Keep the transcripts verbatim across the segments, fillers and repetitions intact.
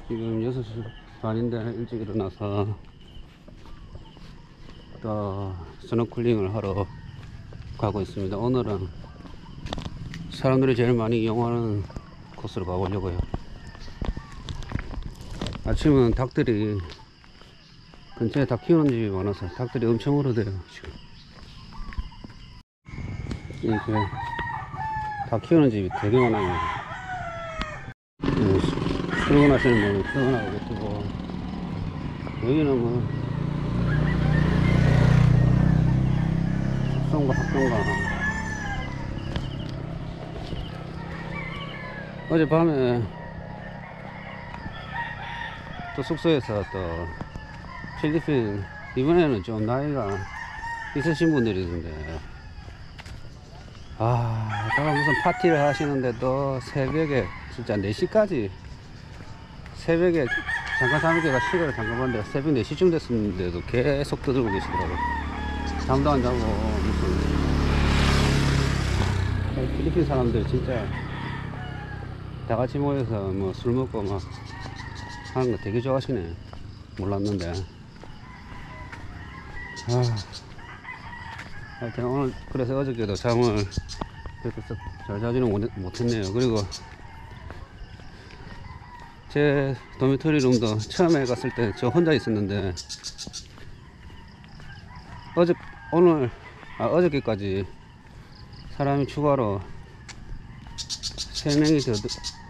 지금 여섯 시 반인데 일찍 일어나서 또 스노클링을 하러 가고 있습니다. 오늘은 사람들이 제일 많이 이용하는 코스로 가보려고요. 아침은 닭들이 근처에 닭 키우는 집이 많아서 닭들이 엄청 오르대요. 지금 이렇게 닭 키우는 집이 되게 많아요. 출근하시는 분이 출근하고 계시고, 여기는 뭐 숙성과 학교인가. 어젯밤에 또 숙소에서 또 필리핀, 이번에는 좀 나이가 있으신 분들이던데, 아, 다가 무슨 파티를 하시는데도 새벽에 진짜 네 시까지, 새벽에 잠깐 잠을 깨가 시간을 잠깐 봤는데 새벽 네 시쯤 됐었는데도 계속 떠들고 계시더라고요. 잠도 안 자고. 무슨 필리핀 사람들 진짜 다 같이 모여서 뭐 술 먹고 막 하는 거 되게 좋아하시네. 몰랐는데. 아, 하여튼 오늘 그래서 어저께도 잠을 그렇게 잘 자지는 못, 못했네요. 그리고 제 도미토리 룸도 처음에 갔을 때 저 혼자 있었는데, 어제 오늘 아 어저께까지 사람이 추가로 세 명이 더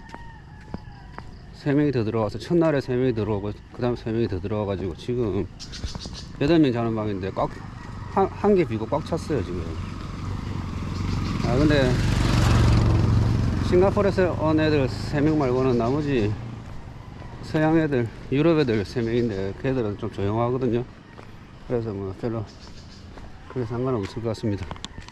세 명이 더 들어와서, 첫날에 세 명이 들어오고 그 다음에 세 명이 더 들어와 가지고 지금 여덟 명 자는 방인데 꽉 한 한 개 비고 꽉 찼어요 지금. 아 근데 싱가포르에서 온 애들 세 명 말고는 나머지 서양 애들, 유럽 애들 세 명인데 걔들은 좀 조용하거든요. 그래서 뭐 별로 크게 상관은 없을 것 같습니다.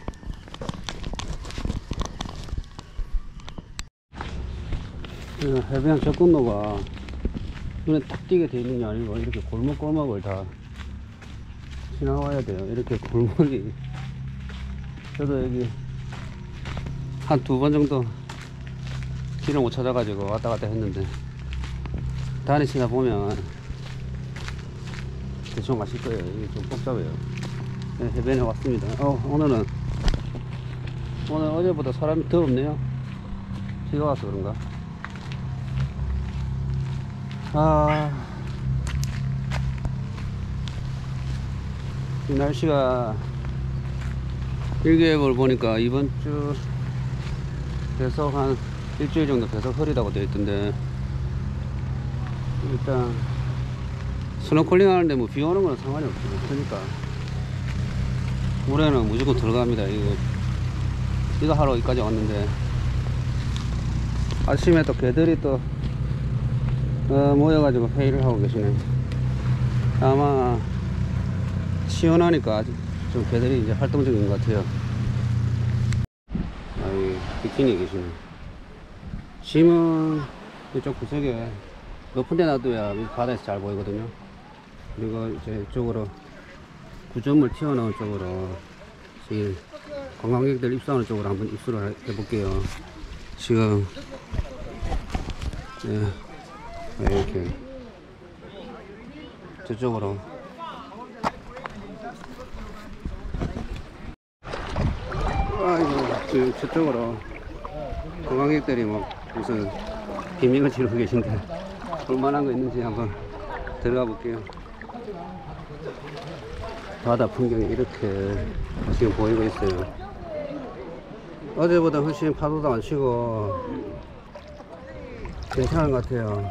해변 접근로가 눈에 딱 띄게 되어 있는 게 아니고 이렇게 골목골목을 다 지나와야 돼요. 이렇게 골목이, 저도 여기 한 두 번 정도 길을 못 찾아가지고 왔다 갔다 했는데, 다니시다 보면 대충 아실 거예요. 이게 좀 복잡해요. 네, 해변에 왔습니다. 어, 오늘은 오늘 어제보다 사람이 더 없네요. 비가 와서 그런가. 아, 이 날씨가 일기예보를 보니까 이번 주 계속 한 일주일 정도 계속 흐리다고 되어 있던데, 일단 스노클링 하는데 뭐 비 오는 건 상관이 없죠. 그러니까 물에는 무조건 들어갑니다. 이거 이거 하러 여기까지 왔는데, 아침에 또 개들이 또 어, 모여가지고 회의를 하고 계시네. 아마 시원하니까 좀 개들이 이제 활동적인 것 같아요. 아, 여기 비키니 계시네. 짐은 이쪽 구석에 높은 데 놔둬야 바다에서 잘 보이거든요. 그리고 이제 이쪽으로 구조물 튀어나온 쪽으로 이 관광객들 입수하는 쪽으로 한번 입수를 해볼게요. 지금 네, 이렇게 저쪽으로 아이고, 지금 저쪽으로 관광객들이 뭐 무슨 비밀을 지르고 계신데 볼만한 거 있는지 한번 들어가 볼게요. 바다 풍경이 이렇게 지금 보이고 있어요. 어제보다 훨씬 파도도 안 치고 괜찮은 것 같아요.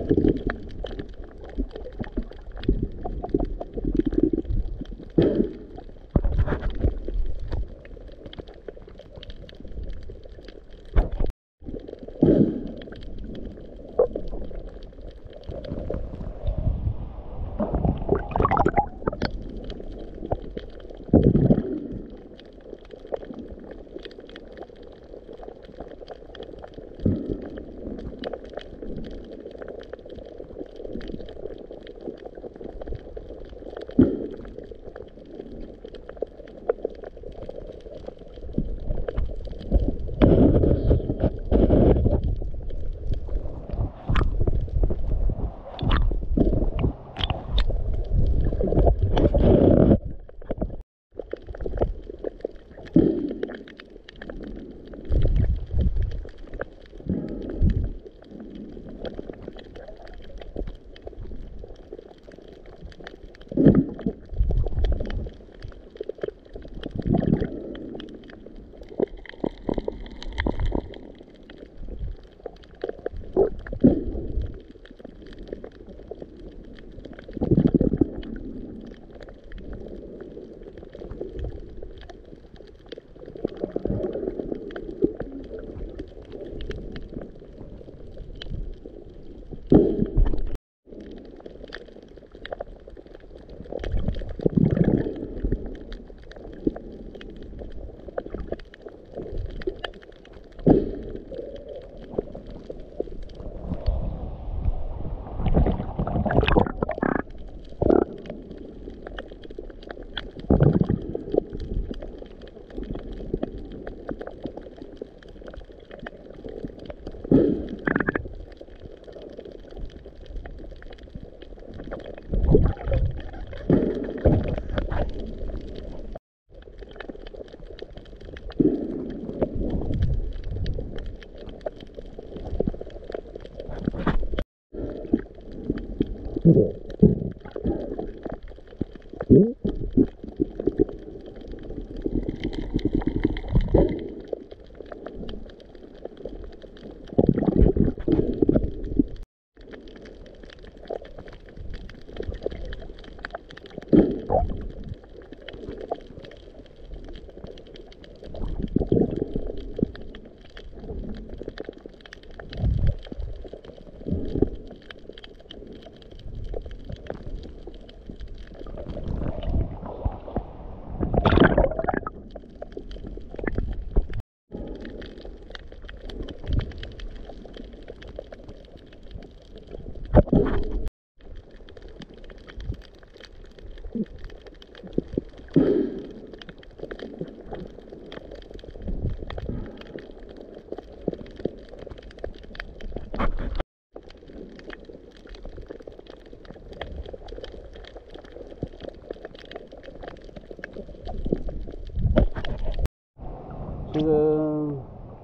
지금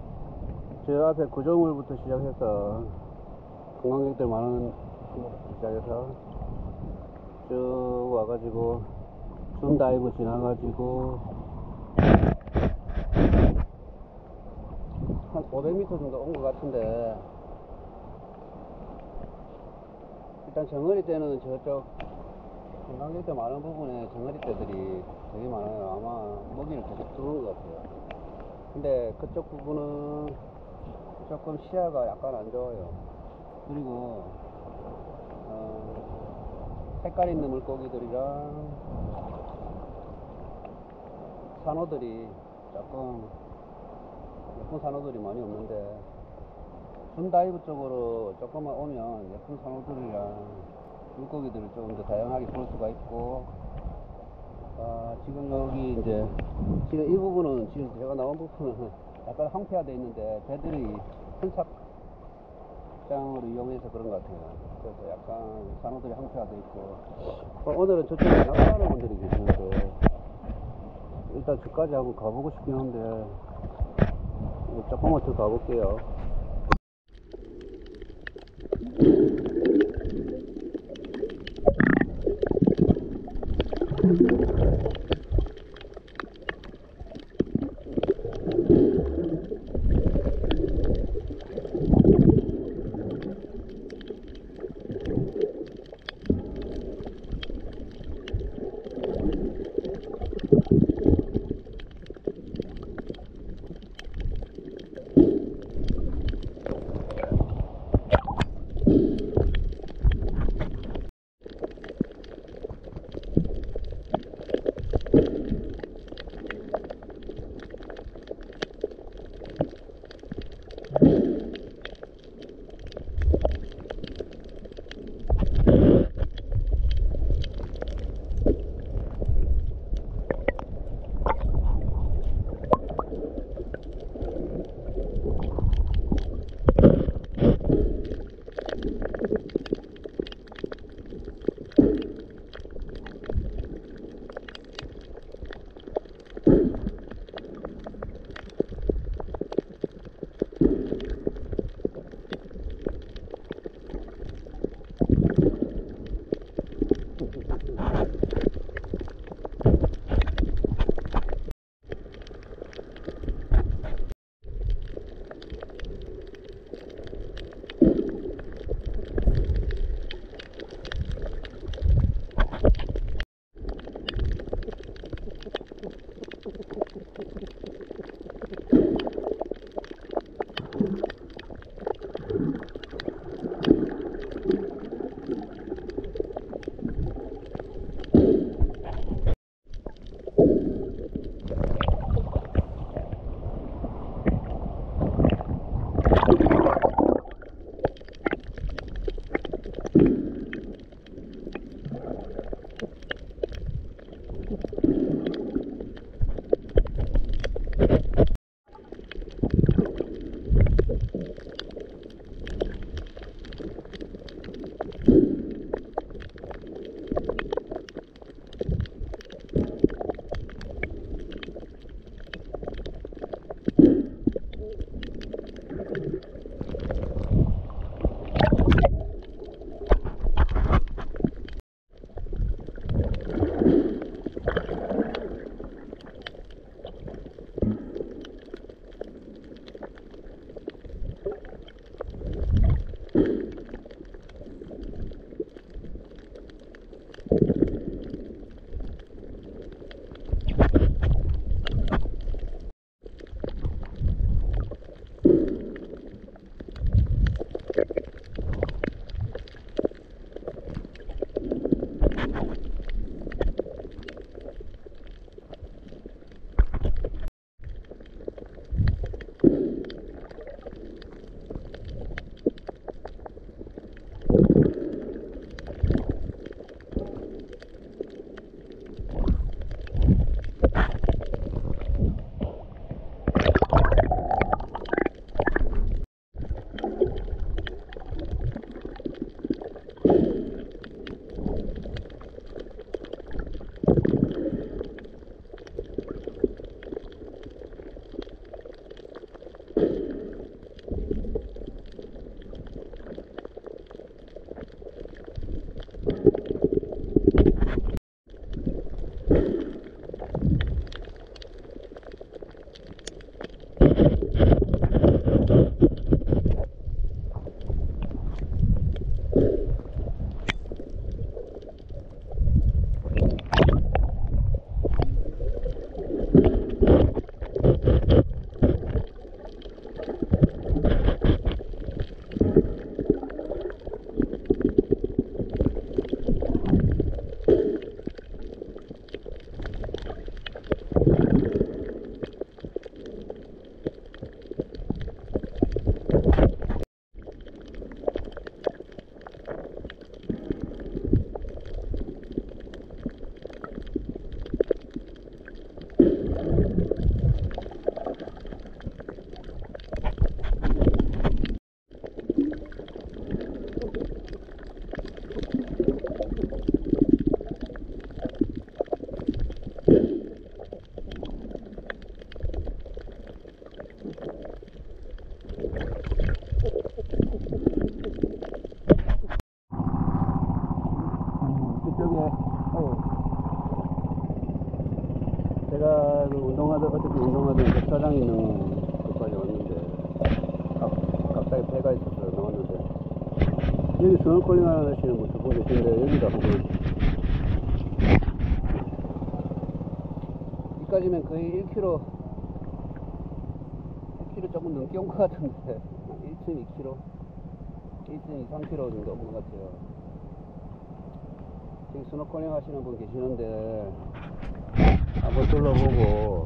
저 앞에 구조물부터 시작해서 관광객들 많은 곳부터 시작해서 쭉 와가지고 줌다이브 지나가지고 한 오백 미터 정도 온 것 같은데, 일단 정어리 때는 저쪽 관광객들 많은 부분에 정어리 떼들이 되게 많아요. 아마 먹이를 계속 두는 것 같아요. 근데 그쪽 부분은 조금 시야가 약간 안 좋아요. 그리고 어, 색깔 있는 물고기들이랑 산호들이 조금 예쁜 산호들이 많이 없는데, 줌다이브 쪽으로 조금만 오면 예쁜 산호들이랑 물고기들을 조금 더 다양하게 볼 수가 있고, 아, 지금 여기 이제 지금 이 부분은 지금 제가 나온 부분은 약간 황폐화되어 있는데 배들이 선착장으로 이용해서 그런 것 같아요. 그래서 약간 산호들이 황폐화되어 있고, 어, 오늘은 저쪽에 낚시하는 분들이 계시는데 일단 저까지 한번 가보고 싶긴 한데 조금만 더 가볼게요. 제가 그 운동하던, 어차피 운동하던 백사장 있는 곳까지 왔는데, 각, 각자의 배가 있어서 나왔는데, 여기 스노클링 하는 아저씨는 뭐 두 분 계신데, 여기가 보면, 여기까지면 거의 일 킬로미터, 일 킬로미터 조금 넘게 온 것 같은데, 일 점 이 킬로미터, 일 점 이삼 킬로미터 정도 온 것 같아요. 지금 스노클링 하시는 분 계시는데, 한번 둘러보고,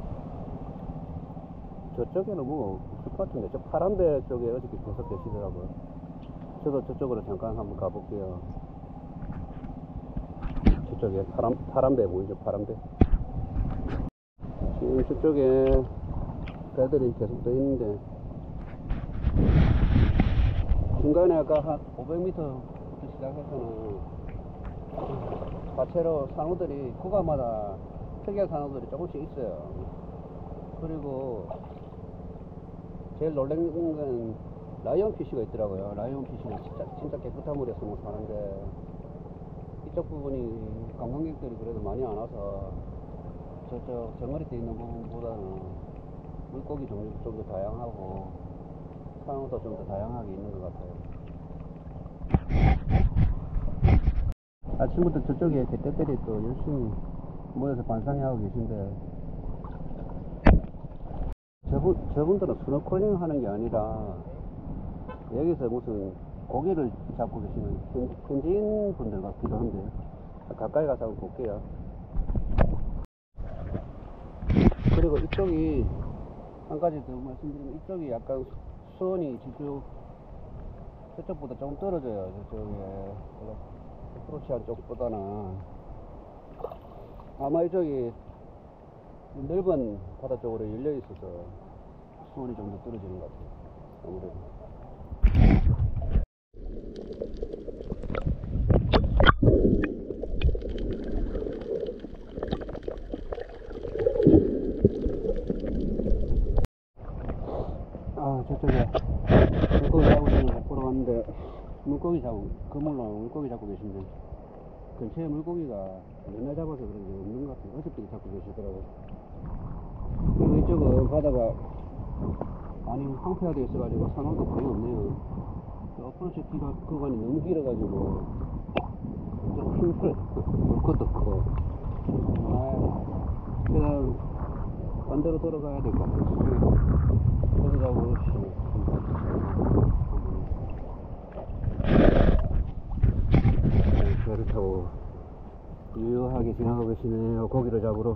저쪽에는 뭐 없을 것 같은데, 저 파란배 쪽에 어저께 계속 계시더라고요. 저도 저쪽으로 잠깐 한번 가볼게요. 저쪽에 파란, 파란배 보이죠? 파란배. 지금 저쪽에 배들이 계속 떠 있는데, 중간에 아까 한 오백 미터 시작해서는 과체로 산호들이 구간마다 특이한 산호들이 조금씩 있어요. 그리고 제일 놀란 건 라이온피쉬가 있더라고요. 라이온피쉬는 진짜, 진짜 깨끗한 물에서 사는데, 이쪽 부분이 관광객들이 그래도 많이 안 와서 저쪽 정어리 때 있는 부분보다는 물고기 종류도 좀 더 다양하고 산호도 좀 더 다양하게 있는 것 같아요. 아침부터 저쪽에 개떼들이 또 열심히 모여서 반상회하고 계신데, 저분, 저분들은 스노클링 하는 게 아니라 여기서 무슨 고기를 잡고 계시는 현, 현지인 분들 같기도 한데, 가까이 가서 한번 볼게요. 그리고 이쪽이 한 가지 더 말씀드리면, 이쪽이 약간 수온이 저쪽, 저쪽보다 조금 떨어져요. 저쪽에 프로치안 쪽보다는. 아마 이쪽이 넓은 바다 쪽으로 열려 있어서 수온이 좀 더 떨어지는 것 같아요. 아무래도. 아, 저쪽에 물고기 잡으시는 거 보러 왔는데, 물고기 잡고, 그물로 물고기 잡고 계신데, 근처에 물고기가 맨날 잡아서 그런지 없는 것 같아요. 어저께 잡고 계시더라고요. 그리고 이쪽은 바다가 많이 황폐화되어 있어가지고 산호도 거의 없네요. 어프로치 기가 구간이 너무 길어가지고 좀 힘들어요. 볼 것도 없고. 아, 그냥 반대로 돌아가야 될 것 같아요. 여기 잡고 유유하게 지나가고 계시네요. 고기를 잡으러.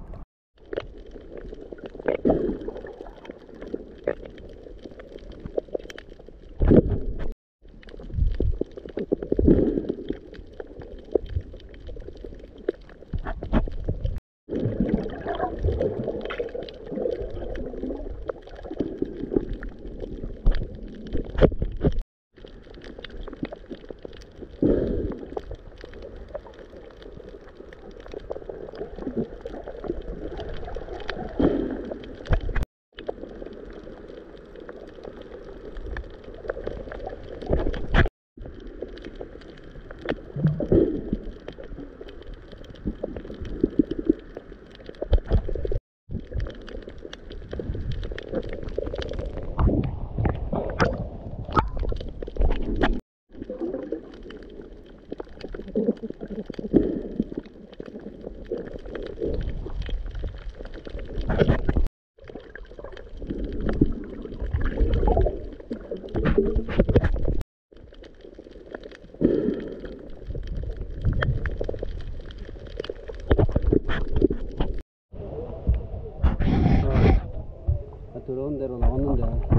들어온 대로 나왔는데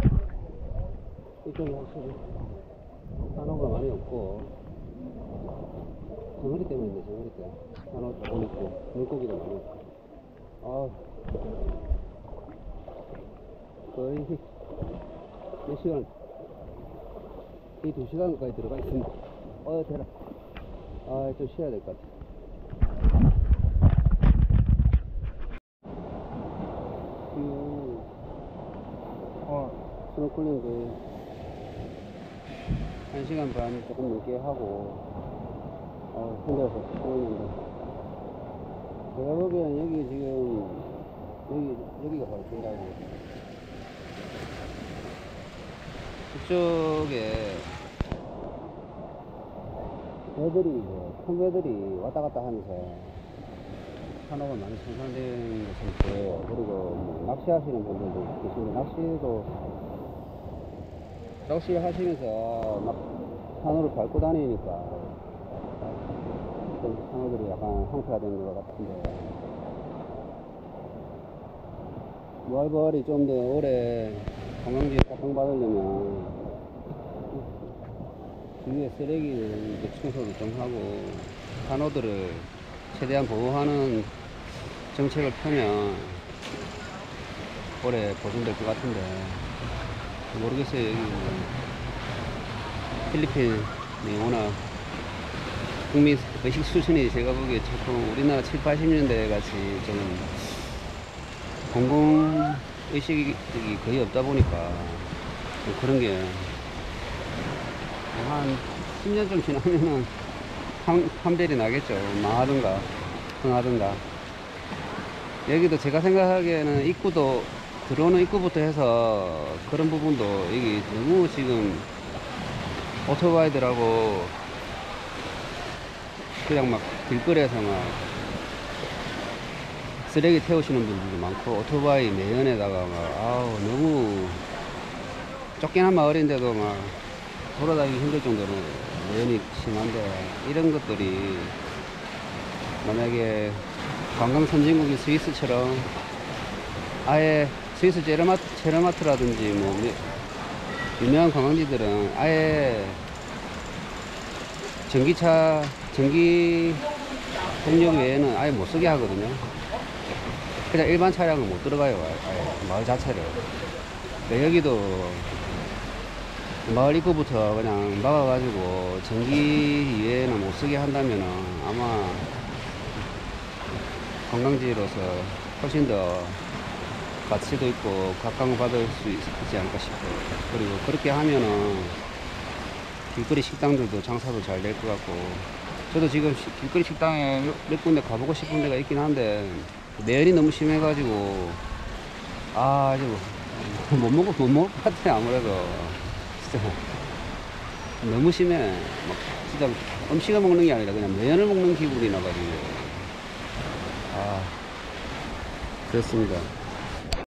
이쪽에 확실히 산호가 많이 없고 정어리 때문인데 정어리 때 산호 조금 있고 물고기도 많이 없고 아 거의 몇 시간 이 두 시간까지 들어가 있습니다. 어 대라 아 좀 쉬어야 될 것 같아. 스노클링도 한 시간 반 조금 넘게 하고 어, 힘들어서 쉬었는데 제가 보기엔 여기 지금 여기, 여기가 바로 중간이에요. 이쪽에 배들이 큰 배들이 왔다 갔다 하면서 산호가 많이 생산된 것이 있고 그리고 뭐 낚시하시는 분들도 계시는데 낚시도 낚시 하시면서 막 산호를 밟고 다니니까 좀 산호들이 약간 황폐화된 것 같은데 월벌이 좀 더 오래 관광지에 각광받으려면 주위에 쓰레기를 이제 청소를 좀 하고 산호들을 최대한 보호하는 정책을 펴면 오래 보존될 것 같은데 모르겠어요. 여기 필리핀이 워낙 국민 의식 수준이 제가 보기에 조금 우리나라 칠십, 팔십 년대 같이 좀 공공 의식이 거의 없다 보니까 그런 게 한 십 년 좀 지나면은 한, 판별이 나겠죠. 망하든가 흥하든가. 여기도 제가 생각하기에는 입구도 들어오는 입구부터 해서 그런 부분도 여기 너무 지금 오토바이들하고 그냥 막 길거리에서 막 쓰레기 태우시는 분들도 많고 오토바이 매연에다가 막 아우 너무 쫓겨난 마을인데도 막 돌아다니기 힘들 정도로 매연이 심한데 이런 것들이 만약에 관광 선진국인 스위스처럼 아예 스위스 제르마트, 체르마트라든지 뭐 유명한 관광지들은 아예 전기차 전기 동력 외에는 아예 못 쓰게 하거든요. 그냥 일반 차량은 못 들어가요. 아예 마을 자체를. 근데 여기도 마을 입구부터 그냥 막아가지고 전기 외에는 못 쓰게 한다면은 아마 관광지로서 훨씬 더 가치도 있고 각광받을 수 있지 않을까 싶어요. 그리고 그렇게 하면은 길거리 식당들도 장사도 잘 될 것 같고 저도 지금 시, 길거리 식당에 몇 군데 가보고 싶은 데가 있긴 한데 매연이 너무 심해가지고 아 이제 뭐, 못 먹을 못 먹을 것 같아. 아무래도 진짜 너무 심해. 막 진짜 음식을 먹는 게 아니라 그냥 매연을 먹는 기분이 나가지고 아 그렇습니다.